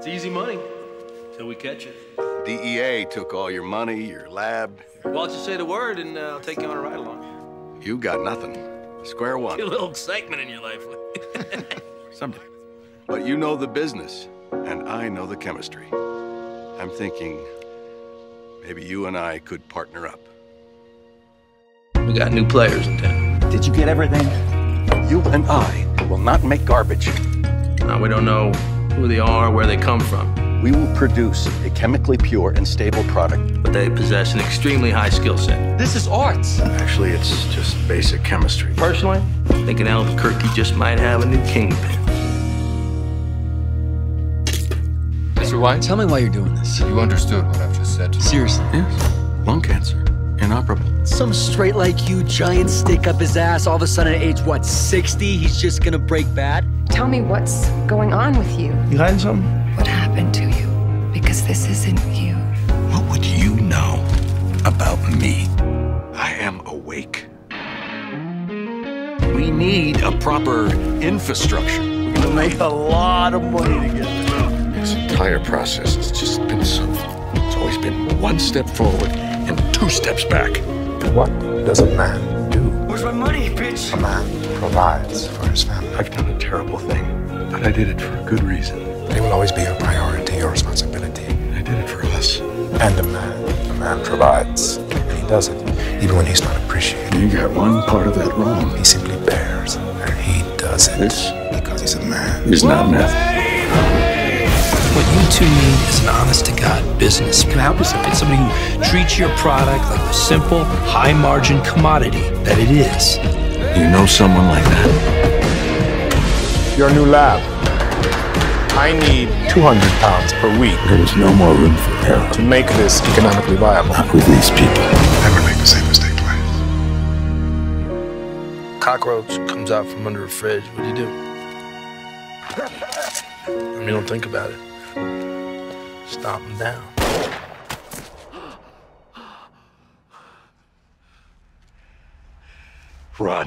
It's easy money, till we catch it. DEA took all your money, your lab. Why don't you say the word and I'll take you on a ride along. You got nothing. Square one. Get a little excitement in your life. Someday. But you know the business, and I know the chemistry. I'm thinking maybe you and I could partner up. We got new players in town. Did you get everything? You and I will not make garbage. Now, we don't know who they are, where they come from. We will produce a chemically pure and stable product. But they possess an extremely high skill set. This is arts. Actually, it's just basic chemistry. Personally, I think in Albuquerque just might have a new kingpin. Mr. White, Tell me why you're doing this. you understood what I've just said to you. Seriously. Yes. Lung cancer. Inoperable. Some straight like you, giant stick up his ass, all of a sudden at age, what, 60, he's just gonna break bad? Tell me what's going on with you. You hiding something? What happened to you? Because this isn't you. What would you know about me? I am awake. We need a proper infrastructure. We're gonna make a lot of money together. This entire process has just been it's always been one step forward and 2 steps back. What does a man do? Where's my money, bitch? A man provides for his family. I've done a terrible thing, but I did it for a good reason. They will always be your priority, your responsibility. I did it for us. And a man provides. And he does it, even when he's not appreciated. You got one part of that wrong. He simply bears, and he does it. This because he's a man. is not meth. What you two need is an honest-to-God business. Can help us if it's somebody who treats your product like the simple, high-margin commodity that it is. You know someone like that? Your new lab. I need 200 pounds per week There is no more room for error. to make this economically viable. Not with these people. Never make the same mistake twice. Cockroach comes out from under a fridge. What do? I mean, don't think about it. Stomp him down. Run.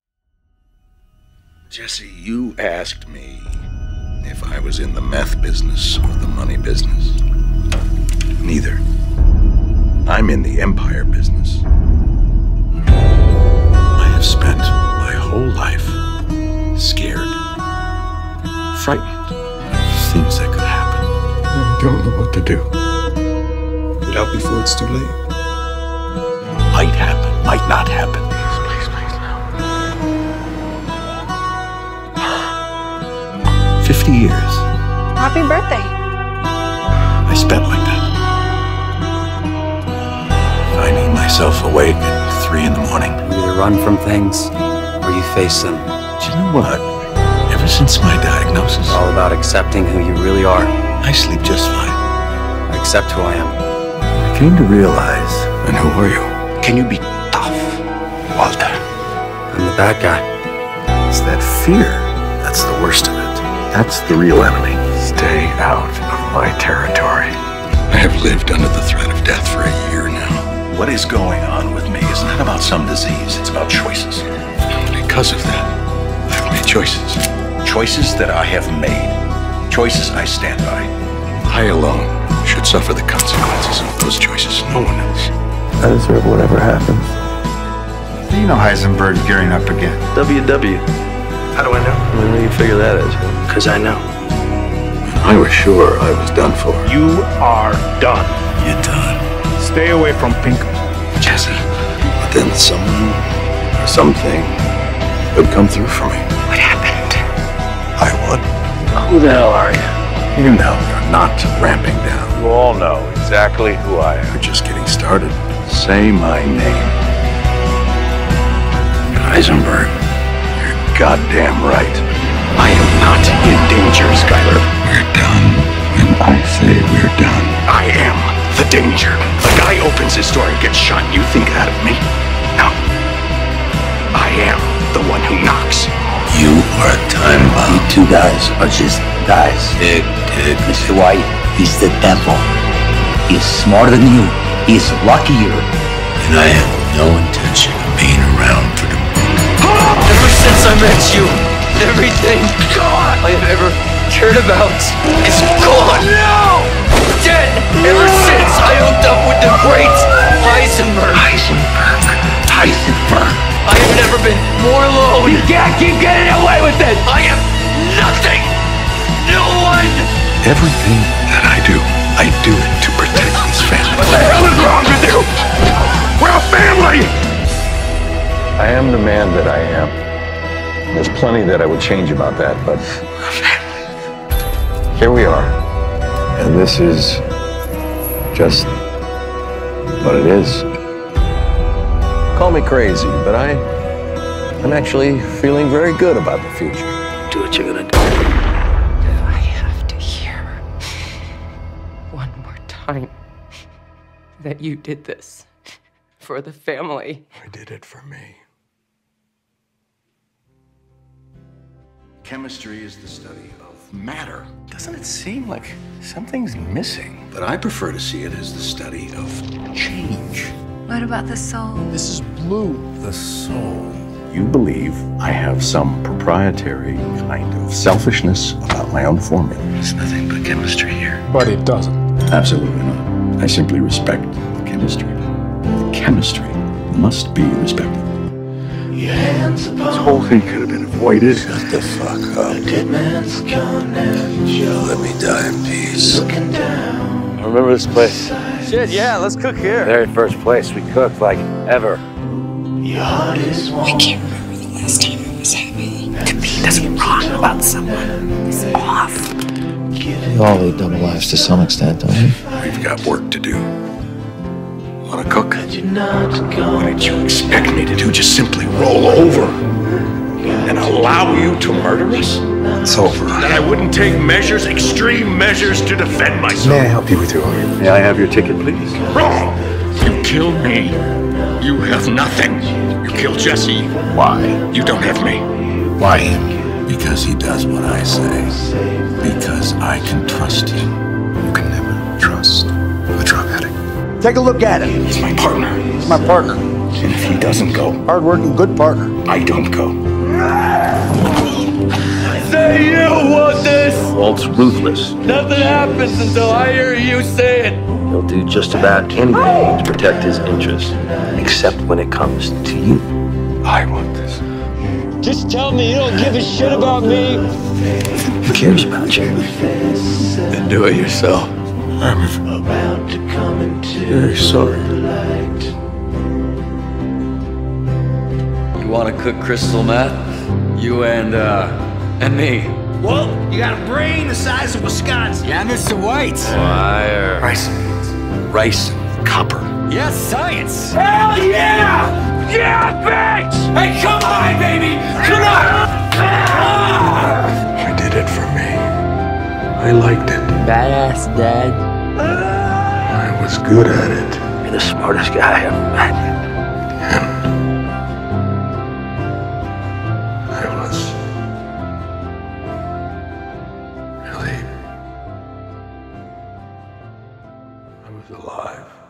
Jesse, you asked me if I was in the meth business or the money business. Neither. I'm in the empire business. I have spent my whole life scared, frightened of things that could happen. I don't know what to do. Get out before it's too late. Might happen, might not happen. Please, now. 50 years Happy birthday. I spent like that. Finding myself awake at 3 in the morning. You either run from things, or you face them. Do you know what? Ever since my diagnosis, It's all about accepting who you really are. I sleep just fine. I accept who I am. I came to realize, and who are you? Can you be tough, Walter? I'm the bad guy. It's that fear that's the worst of it. That's the real enemy. Stay out of my territory. I have lived under the threat of death for a year now. What is going on with me is not about some disease, it's about choices. And because of that, I've made choices. Choices that I have made. Choices I stand by. I alone should suffer the consequences of those choices, no one else. I deserve whatever happens. You know Heisenberg's gearing up again. WW. How do I know? I mean, where do you figure that is? Because I know. I was sure I was done for. You are done. You're done. Stay away from Pinkham. Jesse. But then someone or something would come through for me. What happened? I would. Who the hell are you? You know you're not ramping down. You all know exactly who I am. We're just getting started. Say my name. Heisenberg. You're goddamn right. I am not in danger, Skyler. We're done when I say we're done. I am the danger. A guy opens his door and gets shot. You think that of me? No. I am the one who knocks. You are a time bomb. You two guys are just guys. Tick. Mr. White, he's the devil. He's smarter than you. He's luckier. And I have no intention of being around for the Ever since I met you, everything I have ever cared about is gone. No! Dead ever since I hooked up with the great Heisenberg. Heisenberg. I have never been more alone. You can't keep getting away with it! I am nothing. No one. Everything that I do it to protect this family. What the hell is wrong with you? We're a family! I am the man that I am. There's plenty that I would change about that, but here we are. And this is just what it is. Call me crazy, but I'm actually feeling very good about the future. Do what you're gonna do. I have to hear one more time that you did this for the family. I did it for me. Chemistry is the study of matter. Doesn't it seem like something's missing? But I prefer to see it as the study of change. What about the soul? This is blue. The soul. You believe I have some proprietary kind of selfishness about my own formula. There's nothing but chemistry here. But it doesn't. Absolutely not. I simply respect the chemistry. The chemistry must be respected. This whole thing could have been avoided. Shut the fuck up. Let me die in peace. I remember this place. Shit, yeah, let's cook here. Very first place we cooked, like, ever. I can't remember the last time I was happy. To me, that's wrong about someone. It's off. We all lead double lives to some extent, don't we? We've got work to do. Want to cook? What did you expect me to do? Just simply roll over and allow you to murder us? It's over. That I wouldn't take measures, extreme measures, to defend myself. May I help you with your order? May I have your ticket, please? Wrong! You killed me. You have nothing. You killed Jesse. Why? You don't have me. Why him? Because he does what I say. Because I can trust him. You can never trust a drug addict. Take a look at him. He's my partner. He's my partner. And if he doesn't go, Hard-working, good partner. I don't go. Say you want this. Walt's ruthless. Nothing happens until I hear you say it. He'll do just about anything to protect his interests, except when it comes to you. I want this. Just tell me you don't give a shit about me. Who cares about you? Then do it yourself. I'm very sorry. You want to cook crystal meth? You and me. Well, you got a brain the size of Wisconsin. Yeah, Mr. White. Fire. Rice and copper. Yes, science. Hell yeah! Yeah, bitch! Hey, come on, baby! Come on! I did it for me. I liked it. Badass, Dad. I was good at it. You're the smartest guy I ever met. And I was really, I was alive.